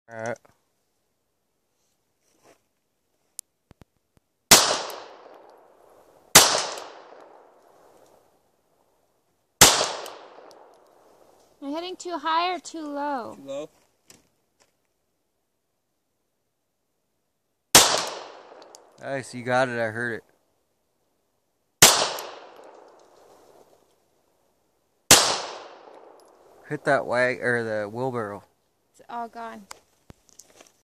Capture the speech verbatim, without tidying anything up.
Alright. Am I hitting too high or too low? Too low. Nice, you got it, I heard it. Hit that wag or the wheelbarrow. It's all gone.